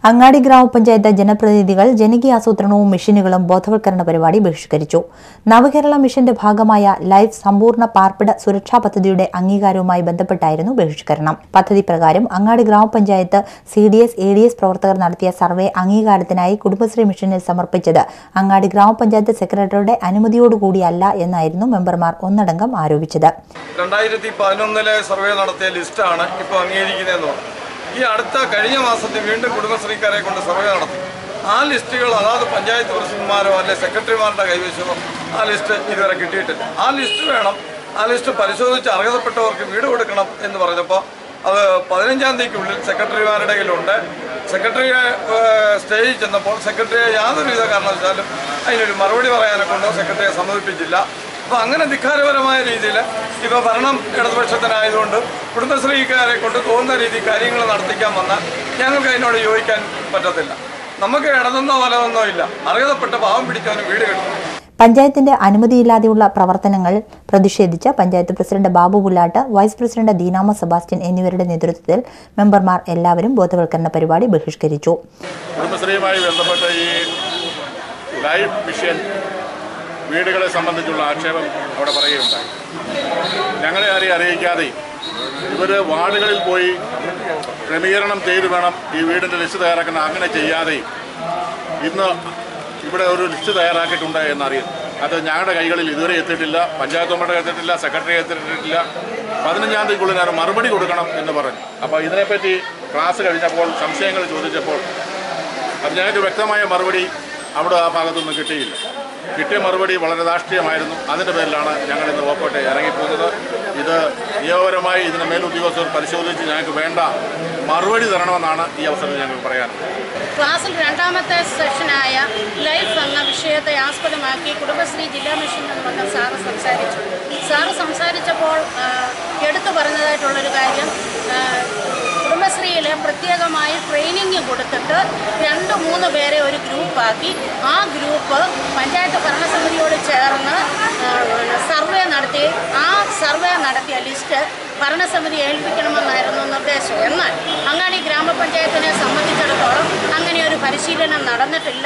അങ്ങാടി ഗ്രാമപഞ്ചായത്ത് ജനപ്രതിനിധികൾ ജനകീയാസൂത്രണവും മിഷനുകളും ബോധവൽക്കരണ പരിപാടി ബഹിഷ്കരിച്ചു. നവകേരള മിഷന്റെ ഭാഗമായ ലൈഫ് സമ്പൂർണ്ണ പാർപ്പിട സുരക്ഷാ പദ്ധതിയുടെ അംഗീകാരവുമായി ബന്ധപ്പെട്ടായിരുന്നു ബഹിഷ്കരണം. പദ്ധതി പ്രകാരം അങ്ങാടി ഗ്രാമപഞ്ചായത്ത് CDS ADS പ്രവർത്തകർ നടത്തിയ സർവേ അംഗീകാരത്തിനായി കുടുംബശ്രീ മിഷനിൽ സമർപ്പിച്ചത് അങ്ങാടി ഗ്രാമപഞ്ചായത്ത് സെക്രട്ടറിയുടെ അനുമതിയോടുകൂടിയല്ല എന്നായിരുന്നു മെമ്പർമാർ ഒന്നടങ്കം ആരോപിച്ചത്. 2011 സർവേ നടത്തിയ ലിസ്റ്റാണ് ഇപ്പോൾ അംഗീകരിക്കുന്നതെന്ന് പറഞ്ഞു. ഈ അടുത്ത കഴിഞ്ഞ മാസത്തിൽ വീണ്ടും കുടുംബശ്രീക്കാരെ കൊണ്ട് സർവേ നടത്തി. ആ ലിസ്റ്റുകൾ അതാത് പഞ്ചായത്ത് പ്രസിഡന്റുമാരോ അല്ലെ സെക്രട്ടറിമാരുടെ കൈവശമോ ആ ലിസ്റ്റ് ഇതുവരെ കിട്ടിയിട്ടില്ല. ആ ലിസ്റ്റ് വേണം. ആ ലിസ്റ്റ് പരിശോധിച്ച് അർഹതപ്പെട്ടവർക്ക് വീട് കൊടുക്കണം എന്ന് പറഞ്ഞപ്പോൾ അത് 15-ാം തീയതിക്കുള്ളിൽ സെക്രട്ടറിമാരുടെ കയ്യിലുണ്ട്. സെക്രട്ടറിയെ സ്റ്റേജിൽ ചെന്നപ്പോൾ സെക്രട്ടറിയെ യാതൊരുവിധ കാരണവശാലും അതിനൊരു മറുപടി പറയാനെ കൊണ്ടോ സെക്രട്ടറിയെ സമ്മതിപ്പിച്ചില്ല. അപ്പോൾ അങ്ങനെ ധിക്കാരപരമായ രീതിയിൽ ഇപ്പോൾ ഭരണം ഇടതുപക്ഷത്തിനായതുകൊണ്ട് കുടുംബശ്രീക്കാരെ കൊണ്ട് തോന്നുന്ന രീതി കാര്യങ്ങൾ നടത്തിക്കാൻ വന്നാൽ ഞങ്ങൾക്ക് അതിനോട് യോജിക്കാൻ പറ്റത്തില്ല. നമുക്ക് ഇടതെന്നോ വലതെന്നോ ഇല്ല. അർഹതപ്പെട്ട പാവം പിടിച്ചവന് വീട് കിട്ടുന്നു. പഞ്ചായത്തിന്റെ അനുമതിയില്ലാതെയുള്ള പ്രവർത്തനങ്ങൾ പ്രതിഷേധിച്ച് panchayat president Babu Pullattu, vice president Deenamma Sebastian എന്നിവരുടെ നേതൃത്വത്തിൽ മെമ്പർമാർ എല്ലാവരും ബോധവൽക്കരണ പരിപാടി ബഹിഷ്കരിച്ചു. കുടുംബശ്രീയുമായി ബന്ധപ്പെട്ട ഈ ലൈഫ് മിഷൻ വീടുകളെ സംബന്ധിച്ചുള്ള ആക്ഷേപം അവിടെ പറയുകയുണ്ടായി. ഞങ്ങളെ അറിയിക്കാതെ ഇവർ വാർഡുകളിൽ പോയി ക്രമീകരണം ചെയ്ത് വേണം ഈ വീടിൻ്റെ ലിസ്റ്റ് തയ്യാറാക്കുന്ന. അങ്ങനെ ചെയ്യാതെ ഇന്ന് ഇവിടെ ഒരു ലിസ്റ്റ് തയ്യാറാക്കിയിട്ടുണ്ട് എന്നറിയുന്നു. അത് ഞങ്ങളുടെ കൈകളിൽ ഇതുവരെ എത്തിയിട്ടില്ല. പഞ്ചായത്ത് മെമ്പറുടെ എത്തിയിട്ടില്ല, സെക്രട്ടറി എത്തിയിട്ടില്ല. 15-ാം തീയതിക്കുള്ളിൽ ഞാൻ മറുപടി കൊടുക്കണം എന്ന് പറഞ്ഞു. അപ്പോൾ ഇതിനെപ്പറ്റി ക്ലാസ് കഴിഞ്ഞപ്പോൾ സംശയങ്ങൾ ചോദിച്ചപ്പോൾ അത് ഞങ്ങൾക്ക് വ്യക്തമായ മറുപടി അവിടെ ആ ഭാഗത്തുനിന്ന് കിട്ടിയില്ല. കിട്ടിയ മറുപടി വളരെ രാഷ്ട്രീയമായിരുന്നു. അതിൻ്റെ പേരിലാണ് ഞങ്ങൾ ഇന്ന് വോക്കോട്ടെ ഇറങ്ങിപ്പോകുന്നത്. ഇത് നിയമപരമായി ഇതിന് മേലുദ്യോഗസ്ഥർ പരിശോധിച്ച് ഞങ്ങൾക്ക് വേണ്ട മറുപടി തരണമെന്നാണ് ഈ അവസരത്തിൽ ഞങ്ങൾക്ക് പറയാനുള്ളത്. ക്ലാസ്സിൽ 2ാമത്തെ സെഷനായ ലൈഫ് എന്ന വിഷയത്തെ ആസ്പദമാക്കി കുടുംബശ്രീ ജില്ലാ മിഷൻ എന്ന് പറഞ്ഞ സാറ് സംസാരിച്ചപ്പോൾ എടുത്തു പറഞ്ഞതായിട്ടുള്ളൊരു കാര്യം, കുടുംബശ്രീയിൽ പ്രത്യേകമായി ട്രെയിനിങ് കൊടുത്തിട്ട് 2-3 പേരെ ഒരു ഗ്രൂപ്പാക്കി ആ ഗ്രൂപ്പ് പഞ്ചായത്ത് ഭരണസമിതിയോട് ചേർന്ന് സർവേ നടത്തി ആ സർവേ നടത്തിയ ലിസ്റ്റ് ഭരണസമിതി ഏൽപ്പിക്കണമെന്നായിരുന്നു നിർദ്ദേശം. എന്നാൽ അങ്ങാടി ഗ്രാമപഞ്ചായത്തിനെ സംബന്ധിച്ചിടത്തോളം അങ്ങനെ ഒരു പരിശീലനം നടന്നിട്ടില്ല.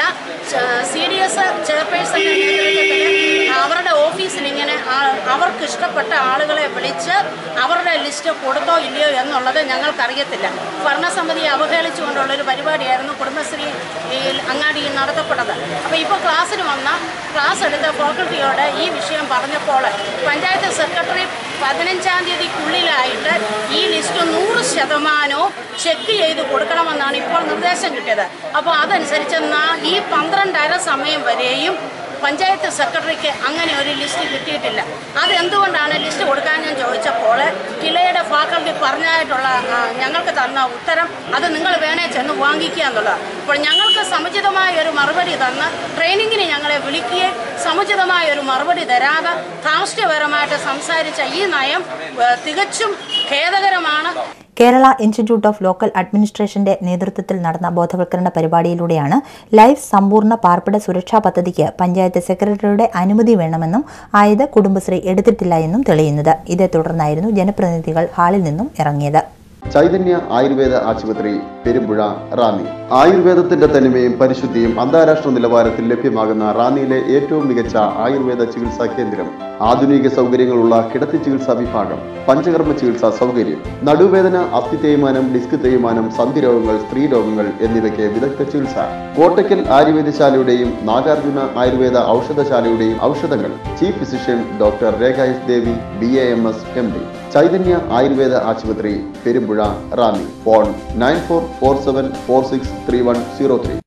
CDS ചെയർപേഴ്സന്റെ നേതൃത്വത്തിൽ അവരുടെ ഓഫീസിൽ ഇങ്ങനെ അവർക്ക് ഇഷ്ടപ്പെട്ട ആളുകളെ വിളിച്ച് അവരുടെ ലിസ്റ്റ് കൊടുത്തോ ഇല്ലയോ എന്നുള്ളത് ഞങ്ങൾക്കറിയത്തില്ല. ഭരണസമിതിയെ അവഹേളിച്ചുകൊണ്ടുള്ളൊരു പരിപാടിയായിരുന്നു കുടുംബശ്രീയിൽ അങ്ങാടിയിൽ നടത്തപ്പെട്ടത്. അപ്പോൾ ഇപ്പോൾ ക്ലാസ്സിന് വന്ന ക്ലാസ് എടുത്ത ഫാക്കൽറ്റിയോട് ഈ വിഷയം പറഞ്ഞപ്പോൾ പഞ്ചായത്ത് സെക്രട്ടറി 15-ാം തീയതിക്കുള്ളിലായിട്ട് ഈ ലിസ്റ്റ് 100% ചെക്ക് ചെയ്ത് കൊടുക്കണമെന്നാണ് ഇപ്പോൾ നിർദ്ദേശം കിട്ടിയത്. അപ്പോൾ അതനുസരിച്ച് ഈ 12:30 സമയം വരെയും പഞ്ചായത്ത് സെക്രട്ടറിക്ക് അങ്ങനെ ഒരു ലിസ്റ്റ് കിട്ടിയിട്ടില്ല. അതെന്തുകൊണ്ടാണ് ലിസ്റ്റ് കൊടുക്കാൻ ഞാൻ ചോദിച്ചപ്പോൾ ജില്ലയുടെ ഫാക്കൽറ്റി പറഞ്ഞായിട്ടുള്ള ഞങ്ങൾക്ക് തന്ന ഉത്തരം അത് നിങ്ങൾ വേണേ ചെന്ന് വാങ്ങിക്കുക എന്നുള്ളത്. അപ്പോൾ ഞങ്ങൾക്ക് സമുചിതമായ ഒരു മറുപടി തന്ന് ട്രെയിനിങ്ങിന് ഞങ്ങളെ വിളിക്കുകയും സമുചിതമായ ഒരു മറുപടി തരാതെ രാഷ്ട്രീയപരമായിട്ട് സംസാരിച്ച ഈ നയം തികച്ചും ഖേദകരമാണ്. കേരള ഇൻസ്റ്റിറ്റ്യൂട്ട് ഓഫ് ലോക്കൽ അഡ്മിനിസ്ട്രേഷന്റെ നേതൃത്വത്തിൽ നടന്ന ബോധവൽക്കരണ പരിപാടിയിലൂടെയാണ് ലൈഫ് സമ്പൂർണ്ണ പാർപ്പിട സുരക്ഷാ പദ്ധതിക്ക് പഞ്ചായത്ത് സെക്രട്ടറിയുടെ അനുമതി വേണമെന്നും ആയത് കുടുംബശ്രീ എടുത്തിട്ടില്ല എന്നും തെളിയുന്നത്. ഇതേ തുടർന്നായിരുന്നു ജനപ്രതിനിധികൾ ഹാളിൽ നിന്നും ഇറങ്ങിയത്. ചൈതന്യ ആയുർവേദ ആശുപത്രി, പെരുമ്പുഴ, റാന്നി. ആയുർവേദത്തിന്റെ തനിമയും പരിശുദ്ധിയും അന്താരാഷ്ട്ര നിലവാരത്തിൽ ലഭ്യമാകുന്ന റാന്നിയിലെ ഏറ്റവും മികച്ച ആയുർവേദ ചികിത്സാ കേന്ദ്രം. ആധുനിക സൗകര്യങ്ങളുള്ള കിടത്തി ചികിത്സാ വിഭാഗം, പഞ്ചകർമ്മ ചികിത്സാ സൗകര്യം, നടുവേദന, അസ്ഥി തേയ്മാനം, ഡിസ്ക് തേയ്മാനം, സന്ധി രോഗങ്ങൾ, സ്ത്രീ രോഗങ്ങൾ എന്നിവയ്ക്ക് വിദഗ്ധ ചികിത്സ. കോട്ടയ്ക്കൽ ആയുർവേദശാലയുടെയും നാഗാർജുന ആയുർവേദ ഔഷധശാലയുടെയും ഔഷധങ്ങൾ. Chief physician doctor Rekha S Devi, BAMS, MD. Chaitanya Ayurveda ആശുപത്രി, പെരുമ്പുഴ, റാന്നി. ഫോൺ 9447463103.